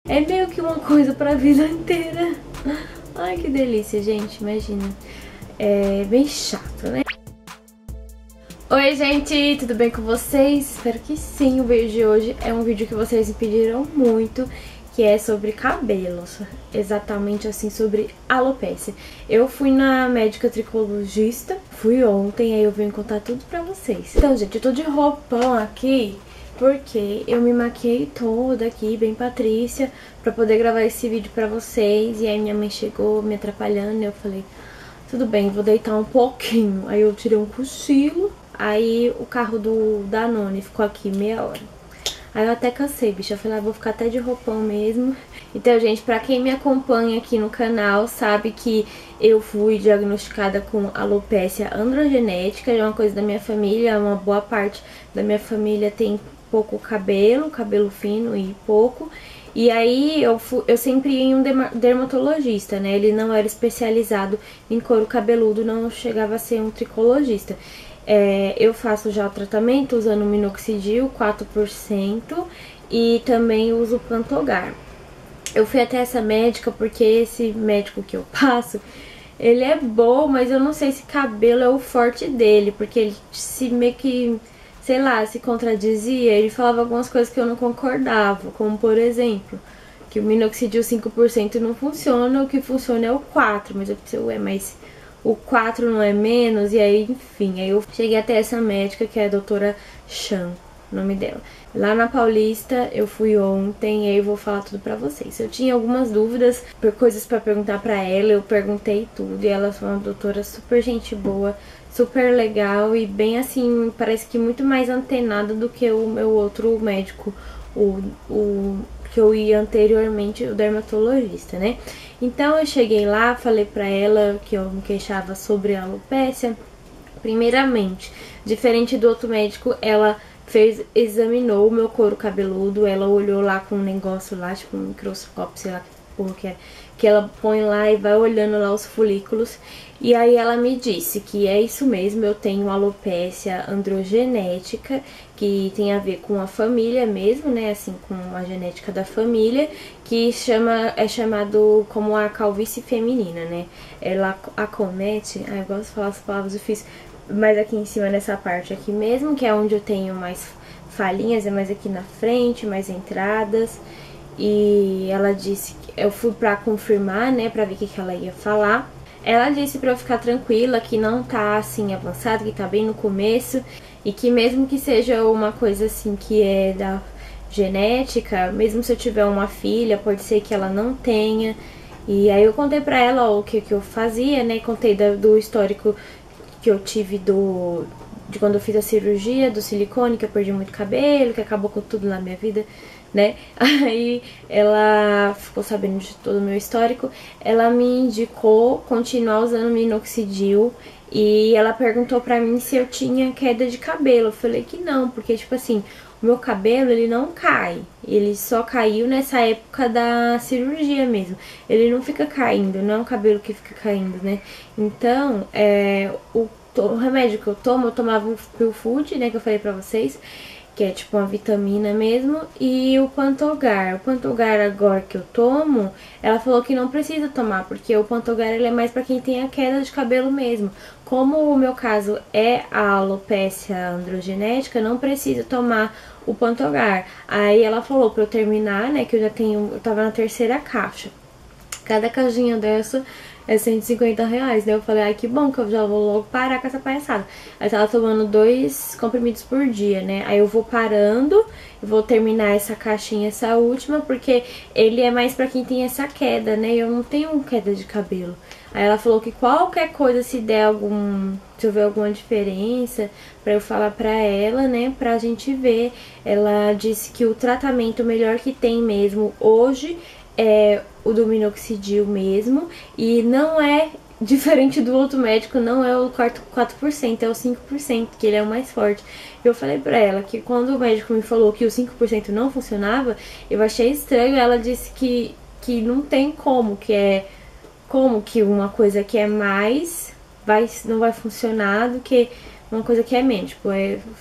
É meio que uma coisa pra vida inteira. Ai, que delícia, gente, imagina. É bem chato, né? Oi, gente, tudo bem com vocês? Espero que sim. O vídeo de hoje é um vídeo que vocês me pediram muito, que é sobre cabelos, exatamente assim, sobre alopecia. Eu fui na médica tricologista, fui ontem, aí eu vim contar tudo pra vocês. Então, gente, eu tô de roupão aqui, porque eu me maquiei toda aqui, bem Patrícia, pra poder gravar esse vídeo pra vocês. E aí minha mãe chegou me atrapalhando e eu falei, tudo bem, vou deitar um pouquinho. Aí eu tirei um cochilo, aí o carro do Danone ficou aqui meia hora. Aí eu até cansei, bicho, eu falei, vou ficar até de roupão mesmo. Então, gente, pra quem me acompanha aqui no canal, sabe que eu fui diagnosticada com alopecia androgenética, é uma coisa da minha família, uma boa parte da minha família tem pouco cabelo fino e pouco. E aí eu sempre ia em um dermatologista, né? Ele não era especializado em couro cabeludo, não chegava a ser um tricologista. Eu faço já o tratamento usando minoxidil 4% e também uso Pantogar. Eu fui até essa médica porque esse médico que eu passo, ele é bom, mas eu não sei se cabelo é o forte dele, porque ele se meio que, sei lá, se contradizia. Ele falava algumas coisas que eu não concordava, como por exemplo, que o minoxidil 5% não funciona, o que funciona é o 4%, mas eu pensei, ué, mas o 4 não é menos? E aí, enfim, aí eu cheguei até essa médica, que é a doutora Chan, o nome dela. Lá na Paulista, eu fui ontem, e aí eu vou falar tudo pra vocês. Eu tinha algumas dúvidas, por coisas pra perguntar pra ela, eu perguntei tudo, e ela foi uma doutora super gente boa, super legal, e bem assim, parece que muito mais antenada do que o meu outro médico, o que eu ia anteriormente, o dermatologista, né? Então eu cheguei lá, falei pra ela que eu me queixava sobre a alopecia. Primeiramente, diferente do outro médico, ela examinou o meu couro cabeludo, ela olhou lá com um negócio lá, tipo um microscópio, sei lá que porra que ela põe lá e vai olhando lá os folículos. E aí ela me disse que é isso mesmo, eu tenho alopecia androgenética, que tem a ver com a família mesmo, né, assim, com a genética da família, que é chamado como a calvície feminina, né. Ela acomete, eu gosto de falar as palavras difíceis, mas aqui em cima nessa parte aqui mesmo, que é onde eu tenho mais falhinhas, é mais aqui na frente, mais entradas. E ela disse, eu fui pra confirmar, né, pra ver o que ela ia falar. Ela disse pra eu ficar tranquila, que não tá assim avançado, que tá bem no começo, e que mesmo que seja uma coisa assim que é da genética, mesmo se eu tiver uma filha, pode ser que ela não tenha. E aí eu contei pra ela o que eu fazia, né, contei do histórico que eu tive de quando eu fiz a cirurgia do silicone, que eu perdi muito cabelo, que acabou com tudo na minha vida, né? Aí ela ficou sabendo de todo o meu histórico, ela me indicou continuar usando minoxidil e ela perguntou pra mim se eu tinha queda de cabelo. Eu falei que não, porque tipo assim, o meu cabelo ele não cai, ele só caiu nessa época da cirurgia mesmo, ele não fica caindo, não é um cabelo que fica caindo, né? Então, o remédio que eu tomo, eu tomava o Peel Food, né, que eu falei pra vocês, que é tipo uma vitamina mesmo, e o Pantogar. O Pantogar agora que eu tomo, ela falou que não precisa tomar, porque o Pantogar ele é mais pra quem tem a queda de cabelo mesmo. Como o meu caso é a alopecia androgenética, não precisa tomar o Pantogar. Aí ela falou pra eu terminar, né, que eu tava na terceira caixa. Cada caixinha dessa é R$150, né? Eu falei, ai, que bom que eu já vou logo parar com essa palhaçada. Aí tava tomando 2 comprimidos por dia, né? Aí eu vou parando, eu vou terminar essa caixinha, essa última, porque ele é mais pra quem tem essa queda, né? Eu não tenho queda de cabelo. Aí ela falou que qualquer coisa, se eu ver alguma diferença, pra eu falar pra ela, né, pra gente ver. Ela disse que o tratamento melhor que tem mesmo hoje é o do minoxidil mesmo, e não é diferente do outro médico, não é o 4%, é o 5%, que ele é o mais forte. Eu falei pra ela que quando o médico me falou que o 5% não funcionava, eu achei estranho. Ela disse que não tem como que uma coisa que é mais não vai funcionar do que uma coisa que é menos, tipo,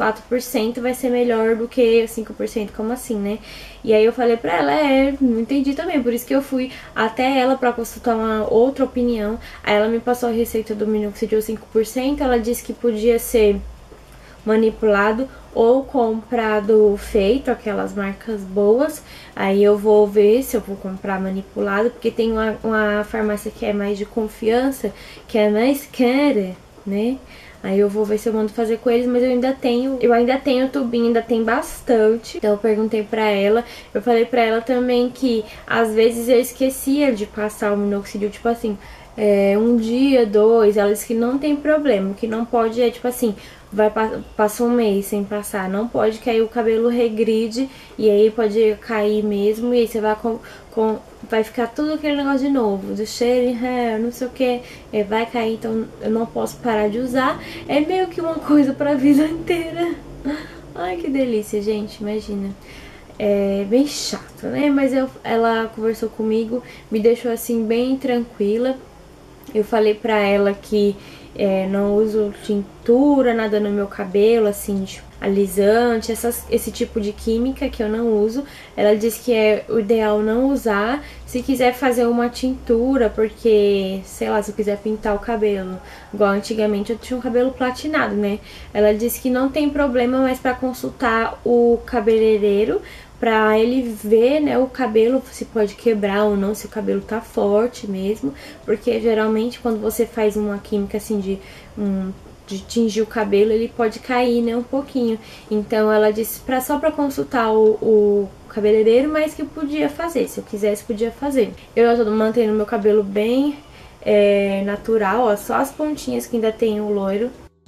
4% vai ser melhor do que 5%, como assim, né? E aí eu falei pra ela, não entendi também, por isso que eu fui até ela pra consultar uma outra opinião. Aí ela me passou a receita do minoxidil 5%, ela disse que podia ser manipulado ou comprado feito, aquelas marcas boas. Aí eu vou ver se eu vou comprar manipulado, porque tem uma farmácia que é mais de confiança, que é mais cara, né? Aí eu vou ver se eu mando fazer com eles, mas eu ainda tenho tubinho, ainda tem bastante. Então eu perguntei pra ela, eu falei pra ela também que às vezes eu esquecia de passar o minoxidil, tipo assim, um dia, dois. Ela disse que não tem problema, o que não pode é tipo assim, passa um mês sem passar, não pode, que aí o cabelo regride e aí pode cair mesmo, e aí você vai ficar tudo aquele negócio de novo, do sharing hair, não sei o que, vai cair, então eu não posso parar de usar. É meio que uma coisa pra vida inteira. Ai, que delícia, gente, imagina. É bem chato, né? Mas ela conversou comigo, me deixou assim bem tranquila. Eu falei pra ela que não uso tintura, nada no meu cabelo, assim, tipo, alisante, esse tipo de química que eu não uso. Ela disse que é o ideal não usar. Se quiser fazer uma tintura, porque, sei lá, se eu quiser pintar o cabelo, igual antigamente eu tinha um cabelo platinado, né? Ela disse que não tem problema, mas pra consultar o cabeleireiro, pra ele ver, né, o cabelo, se pode quebrar ou não, se o cabelo tá forte mesmo, porque geralmente quando você faz uma química assim de tingir o cabelo, ele pode cair, né, um pouquinho. Então ela disse só pra consultar o cabeleireiro, mas que podia fazer, se eu quisesse podia fazer. Eu já tô mantendo meu cabelo bem natural, ó, só as pontinhas que ainda tem o loiro.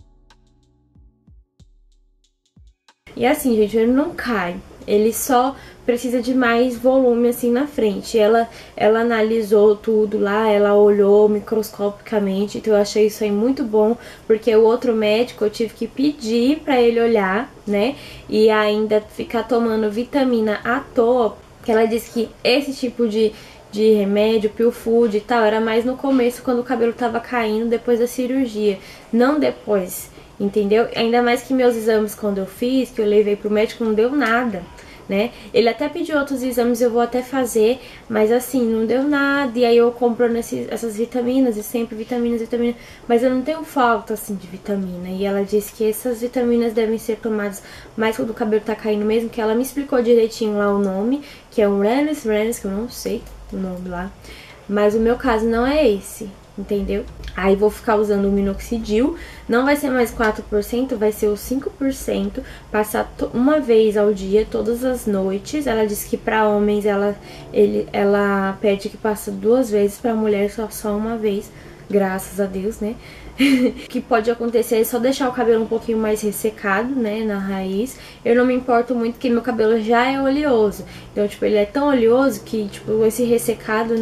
E assim, gente, ele não cai, ele só precisa de mais volume assim na frente. Ela analisou tudo lá, ela olhou microscopicamente, então eu achei isso aí muito bom, porque o outro médico eu tive que pedir pra ele olhar, né, e ainda ficar tomando vitamina à toa, que ela disse que esse tipo de remédio, pill food e tal, era mais no começo, quando o cabelo tava caindo depois da cirurgia, não depois. Entendeu? Ainda mais que meus exames, quando eu fiz, que eu levei pro médico, não deu nada, né? Ele até pediu outros exames, eu vou até fazer, mas assim, não deu nada. E aí eu comprando essas vitaminas, e sempre vitaminas, mas eu não tenho falta, assim, de vitamina. E ela disse que essas vitaminas devem ser tomadas mais quando o cabelo tá caindo mesmo, que ela me explicou direitinho lá o nome, que é um Renes, que eu não sei o nome lá. Mas o meu caso não é esse, entendeu? Aí vou ficar usando o minoxidil, não vai ser mais 4%, vai ser os 5%, passar uma vez ao dia, todas as noites. Ela disse que pra homens ela pede que passa 2 vezes, pra mulher só uma vez, graças a Deus, né? Que pode acontecer é só deixar o cabelo um pouquinho mais ressecado, né, na raiz. Eu não me importo muito, porque meu cabelo já é oleoso, então, tipo, ele é tão oleoso que, tipo, esse ressecado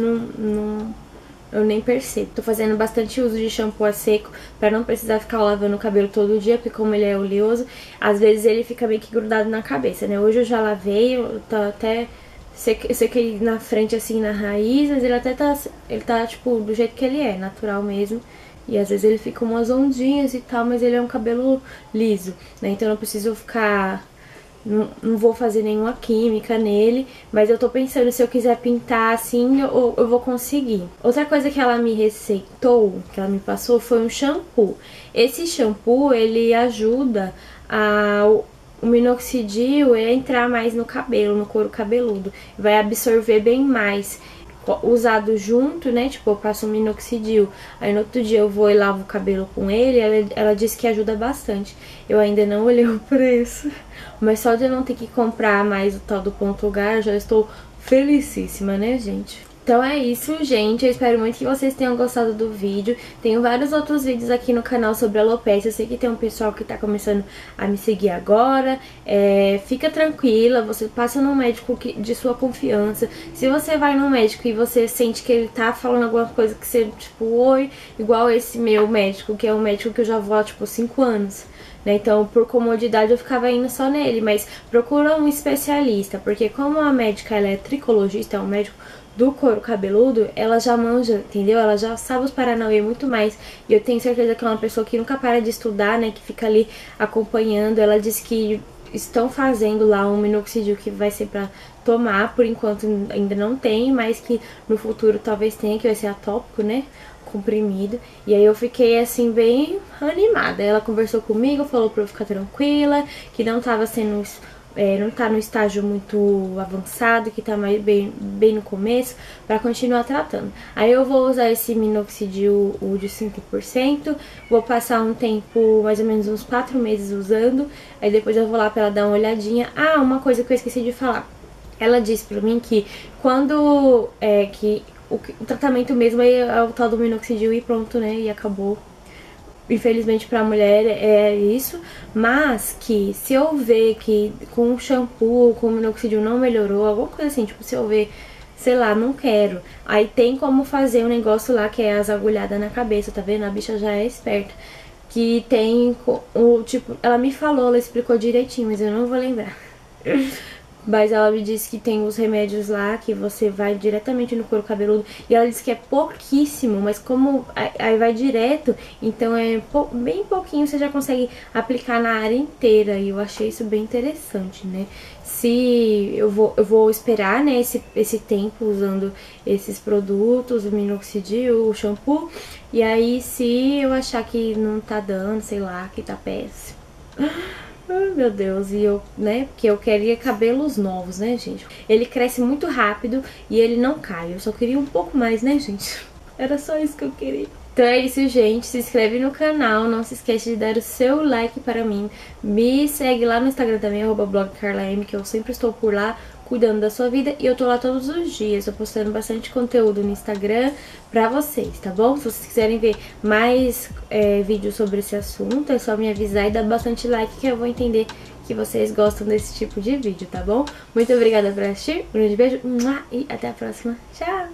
eu nem percebo. Tô fazendo bastante uso de shampoo a seco pra não precisar ficar lavando o cabelo todo dia, porque como ele é oleoso, às vezes ele fica meio que grudado na cabeça, né? Hoje eu já lavei, eu tô até sequei na frente assim na raiz, mas ele até tá tipo do jeito que ele é, natural mesmo. E às vezes ele fica umas ondinhas e tal, mas ele é um cabelo liso, né? Então eu não preciso ficar... Não vou fazer nenhuma química nele, mas eu tô pensando se eu quiser pintar assim, eu vou conseguir. Outra coisa que ela me receitou, que ela me passou, foi um shampoo. Esse shampoo, ele ajuda o minoxidil a entrar mais no cabelo, no couro cabeludo. Vai absorver bem mais. Usado junto, né, tipo, eu passo um minoxidil, aí no outro dia eu vou e lavo o cabelo com ele, ela disse que ajuda bastante. Eu ainda não olhei o preço, mas só de eu não ter que comprar mais o tal do Ponto Gar, já estou felicíssima, né, gente? Então é isso, gente. Eu espero muito que vocês tenham gostado do vídeo. Tenho vários outros vídeos aqui no canal sobre alopecia. Eu sei que tem um pessoal que tá começando a me seguir agora. Fica tranquila, você passa num médico de sua confiança. Se você vai num médico e você sente que ele tá falando alguma coisa que você, tipo, oi, igual esse meu médico, que é um médico que eu já vou há, tipo, 5 anos. né? Então, por comodidade, eu ficava indo só nele. Mas procura um especialista, porque como a médica, ela é tricologista, é um médico do couro cabeludo, ela já manja, entendeu? Ela já sabe os paranauê muito mais. E eu tenho certeza que é uma pessoa que nunca para de estudar, né? Que fica ali acompanhando. Ela disse que estão fazendo lá um minoxidil que vai ser pra tomar, por enquanto ainda não tem, mas que no futuro talvez tenha, que vai ser atópico, né? Comprimido. E aí eu fiquei assim bem animada. Ela conversou comigo, falou pra eu ficar tranquila, que não tava sendo... não tá no estágio muito avançado, que tá mais bem no começo, pra continuar tratando. Aí eu vou usar esse minoxidil, o de 5%, vou passar um tempo, mais ou menos uns 4 meses usando, aí depois eu vou lá pra ela dar uma olhadinha. Ah, uma coisa que eu esqueci de falar. Ela disse pra mim que quando o tratamento mesmo é o tal do minoxidil e pronto, né, e acabou. Infelizmente pra mulher é isso, mas que se eu ver que com o shampoo, com o minoxidil não melhorou, alguma coisa assim, tipo, se eu ver, sei lá, não quero, aí tem como fazer um negócio lá que é as agulhadas na cabeça, tá vendo? A bicha já é esperta. Que tem o tipo, ela me falou, ela explicou direitinho, mas eu não vou lembrar. Mas ela me disse que tem os remédios lá, que você vai diretamente no couro cabeludo. E ela disse que é pouquíssimo, mas como aí vai direto, então é bem pouquinho, você já consegue aplicar na área inteira. E eu achei isso bem interessante, né? Se eu vou esperar, né, esse tempo usando esses produtos, o minoxidil, o shampoo. E aí se eu achar que não tá dando, sei lá, que tá péssimo... Ai, meu Deus, e eu, né, porque eu queria cabelos novos, né, gente? Ele cresce muito rápido e ele não cai, eu só queria um pouco mais, né, gente? Era só isso que eu queria. Então é isso, gente, se inscreve no canal, não se esquece de dar o seu like para mim. Me segue lá no Instagram também, @blogcarlam, que eu sempre estou por lá cuidando da sua vida. E eu tô lá todos os dias, tô postando bastante conteúdo no Instagram pra vocês, tá bom? Se vocês quiserem ver mais vídeos sobre esse assunto, é só me avisar e dar bastante like, que eu vou entender que vocês gostam desse tipo de vídeo, tá bom? Muito obrigada por assistir, um grande beijo e até a próxima. Tchau!